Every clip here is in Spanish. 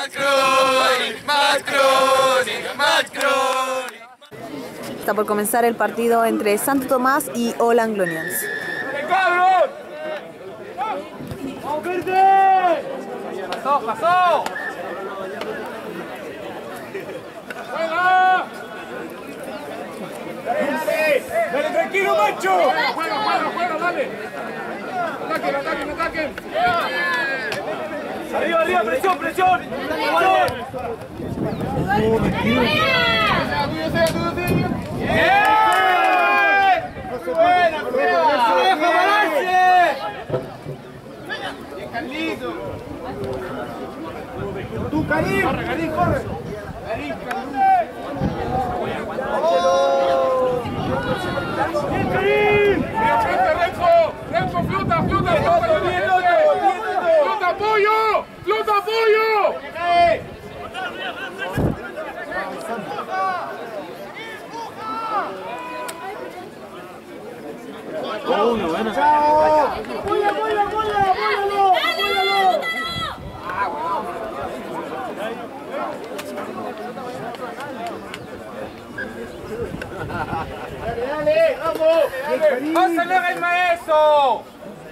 Está por comenzar el partido entre Santo Tomás y All Anglonians. ¡Vamos, verde! ¡Pasó! ¡Juega! ¡Dale, tranquilo, macho! ¡Juega, dale! ¡Ataquen! ¡Arriba, presión! ¡Buena prueba! ¡Bien, Carlito! ¡Tú, Karim! ¡Corre! ¡Bien, Karim! ¡Renko, flota! ¡Flota, apoyo! ¡Chao! ¡Apóyalo! ¡Dale! ¡Vamos! ¡Pásale a Isma eso!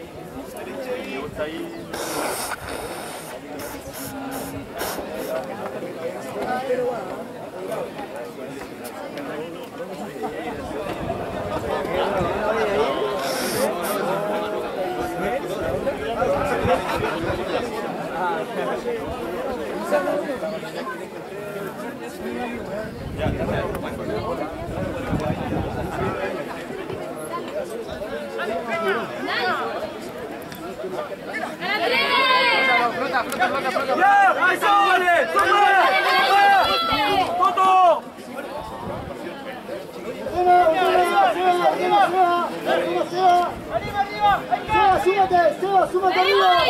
¡Súmate arriba! ¡Súmate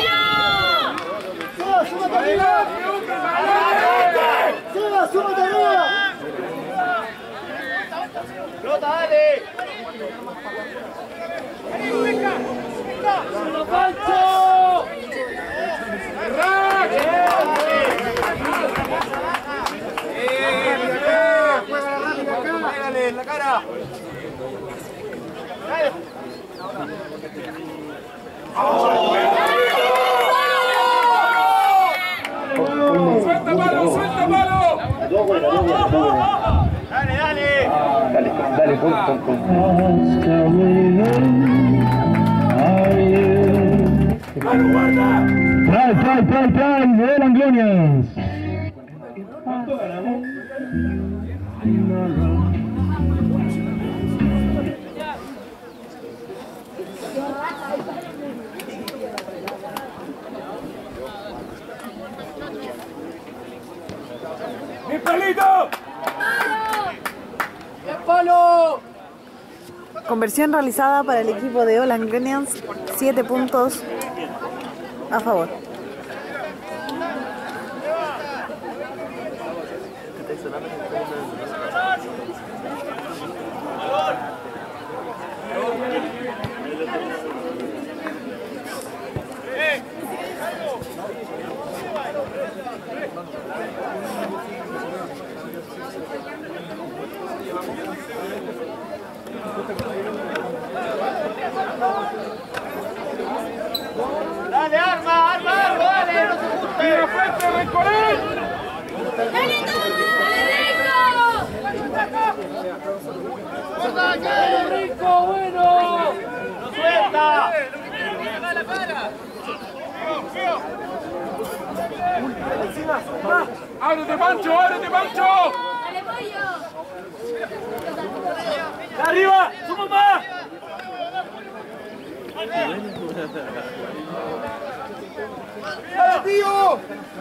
arriba! ¡Flota, dale! ¡Solo Pancho! ¡Pégale en la cara! ¡Suelta mano! Dale, Trae, de All Anglonians. ¿Cuánto ganamos? ¡Mi palito! ¡El palo! Conversión realizada para el equipo de All Anglonians, 7 puntos a favor. ¡Dale, arma! ¡Dale! ¡No se ajuste! ¡Tira frente, Rencorel! ¡Dale, Rico! ¡Bueno! ¡No suelta! ¡Dale, para! ¡Ábrete, Pancho! ¡Dale, pollo! ¡Arriba! ¡Suma más! ¡Dale, tío!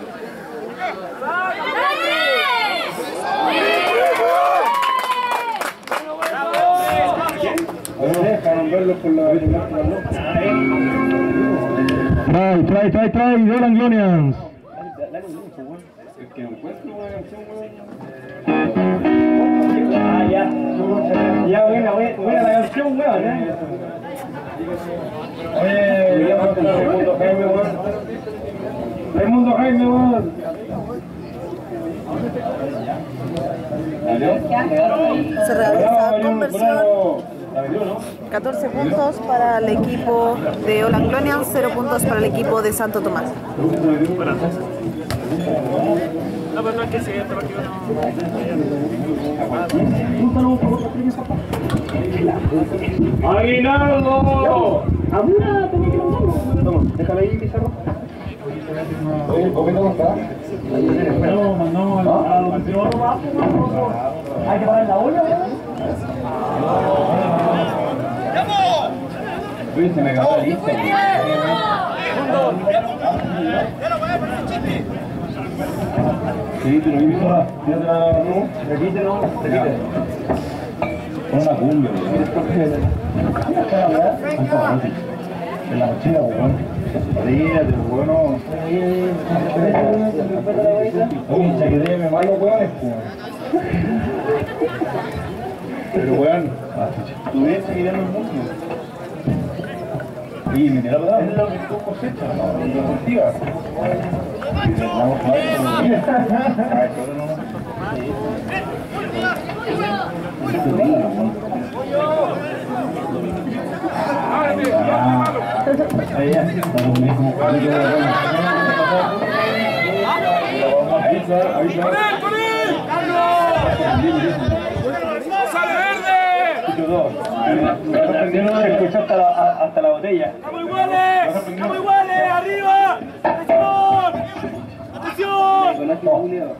Dejan verlo por la trae, de All Anglonians. El que encuentre una canción, Ya, buena la canción, weón, Oye, Raimundo Jaime, weón. Se realiza conversión. 14 puntos para el equipo de All Anglonians, 0 puntos para el equipo de Santo Tomás. No, pero no es que se este partido no. ¡Aguinaldo! Déjame ahí, Pizarro. Oye, ¿por qué no está? No, mandamos hay que parar la olla, ¿verdad? Uy, se me acabó la lista. Sí, te lo vi, Pizarra. Repite, no, repite. Con una cumbia, en la mochila, weón. Ríete, bueno. Oye, chaquetéame malo, weón. Pero, weón, tú ves chaqueteando el mundo. Y me tira para es lo que tú cosechas, no, lo cultivas. Vamos a ver. ¡Sale verde! Se escucha hasta la botella. ¡Estamos iguales! ¡Estamos iguales! ¡Arriba! ¡Atención! ¡Atención!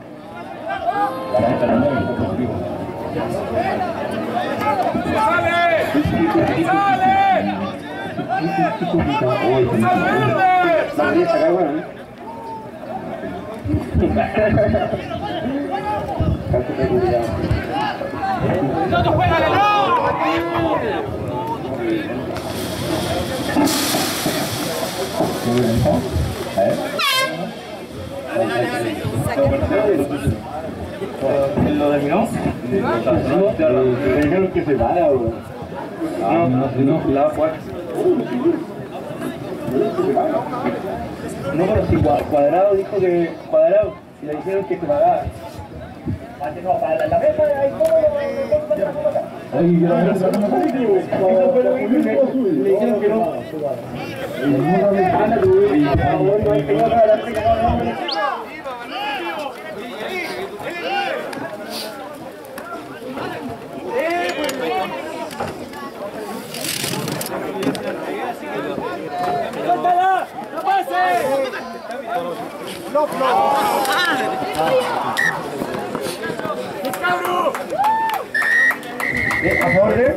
¡Sale! ¡Sale! ¡Sale verde! ¡No te juegas, no! ¿Lo terminó? Me dijeron que se para, bro. No, la pues. No, pero si Cuadrado dijo que Cuadrado y le dijeron que se pagaba. No, para la mesa hay todo. Ay, le dijeron que no. ¡Suéltala! ¡No pase! ¡No, A favor de...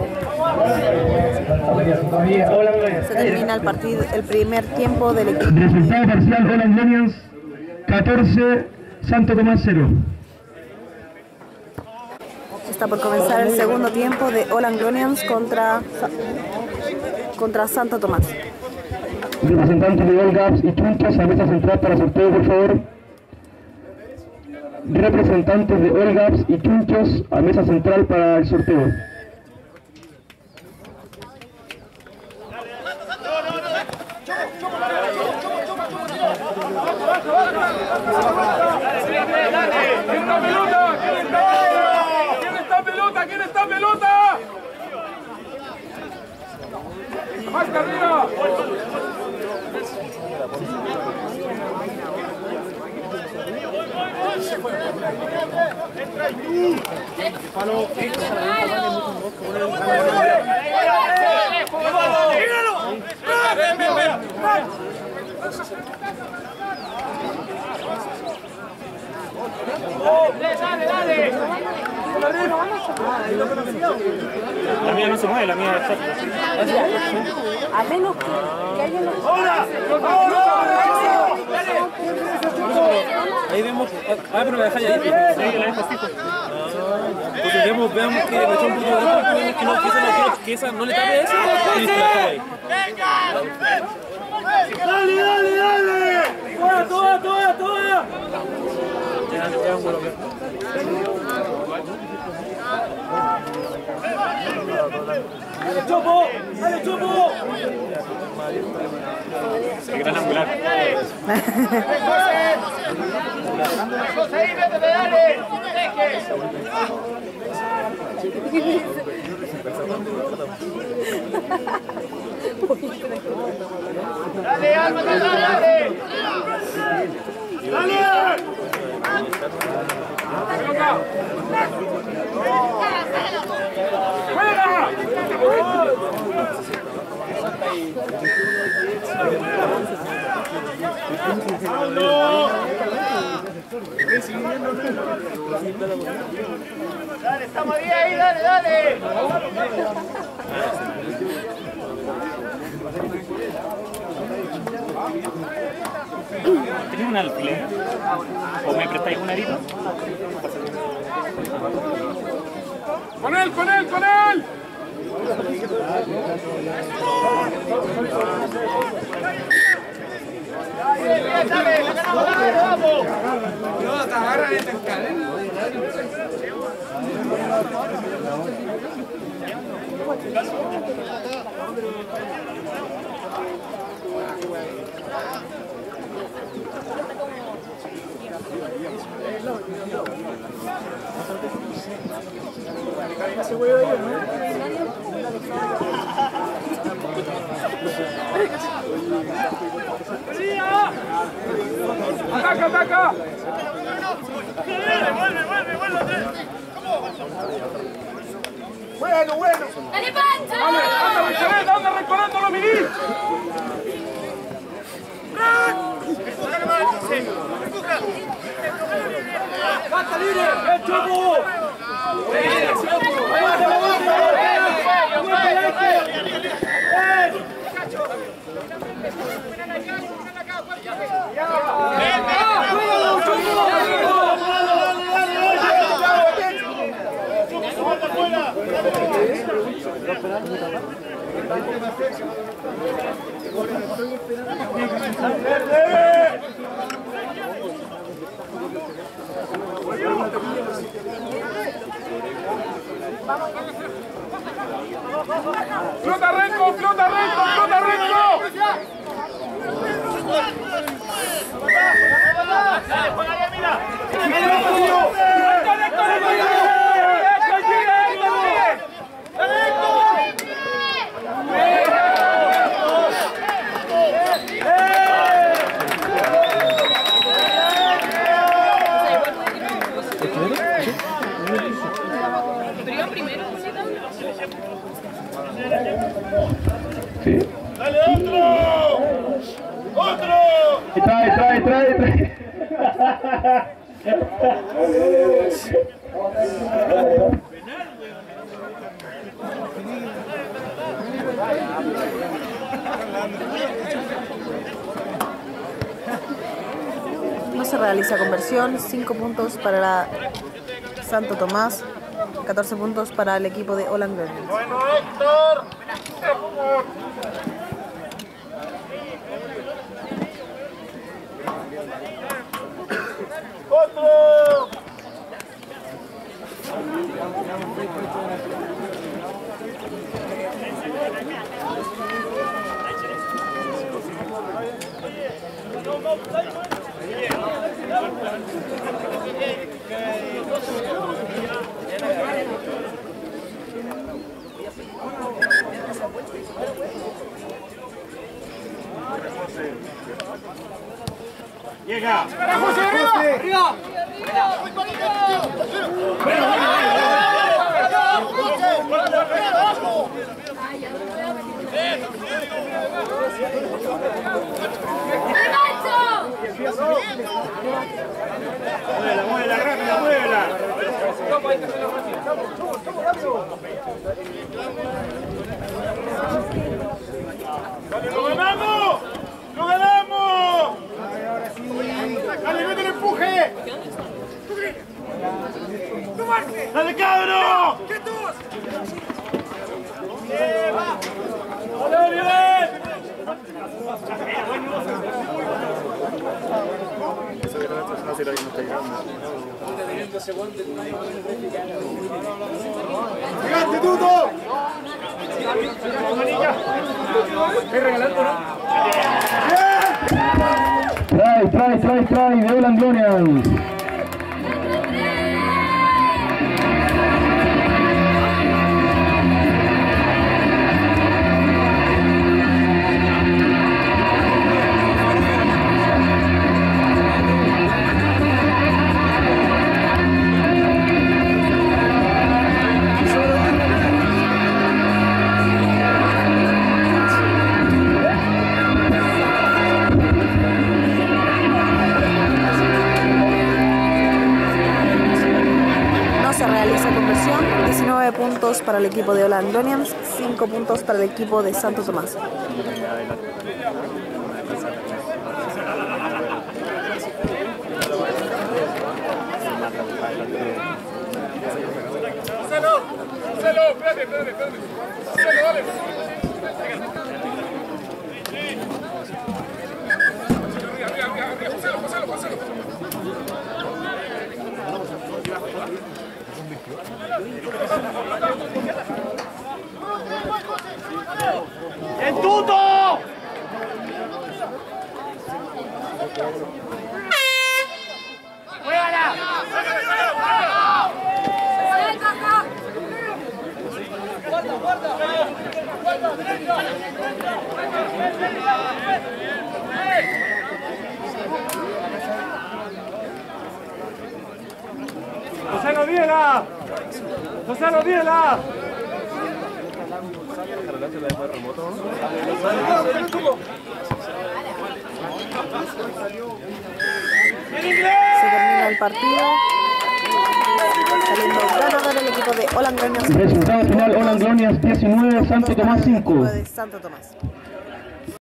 Se termina el partido, el primer tiempo del equipo. Resultado parcial: All Anglonians 14, Santo Tomás 0. Está por comenzar el segundo tiempo de All Anglonians contra Santo Tomás. Representantes de All Gaps y Chunchos a mesa central para sorteo, por favor. Representantes de All Gaps y Chunchos a mesa central para el sorteo. ¿Quién está en pelota? ¡Más que arriba! ¡Dale! La mía no se mueve, la mía está. A menos que alguien lo... Ahí vemos. Pero me dejáis ahí. Sí, la dejo fijo. Porque veamos que me echó un poquito de que esa no le tape eso. ¡Dale! ¡Toda! Ya un vuelo. ¡Dale, Chopo! El gran angular. Dale, Alma, dale. Dale. Dale, estamos bien ahí, dale. ¿Tienes un alfiler? ¿O me prestáis un arito? ¡Con él! Dale, vamos. No, te agarran en el cadena. ¡Ataca! Bueno. ¡Dale, Pancho! ¡Anda recorriendo, Miguel! ¡Basta libre! ¡El Chopo! ¡Flota recto! ¡Dale, juega mira! ¿Sí? ¡Dale, otro! Trae. No se realiza conversión. 5 puntos para la Santo Tomás, 14 puntos para el equipo de Olang Glonians. Bueno, Héctor. Otro. Llega. ¡José, arriba! Muévela, rápida, muévela. ¡Lo ganamos! ¡Lo ganamos! ¡Dale, mete el empuje! ¡Dale, cabrón! ¡Quietos! ¡Dale, Oriol! ¡Gigante, Tuto! Try de Oland Glorians. Puntos para el equipo de Oland Glorians, 5 puntos para el equipo de Santo Tomás. ¡El Tuto! ¡Juégala! ¡Gonzalo Viela! ¡Gonzalo Viela! Se termina el partido. Saliendo ganador el equipo de Oland Glorians. Resultado final: Oland Glorians 19, Santo Tomás 5. De Santo Tomás.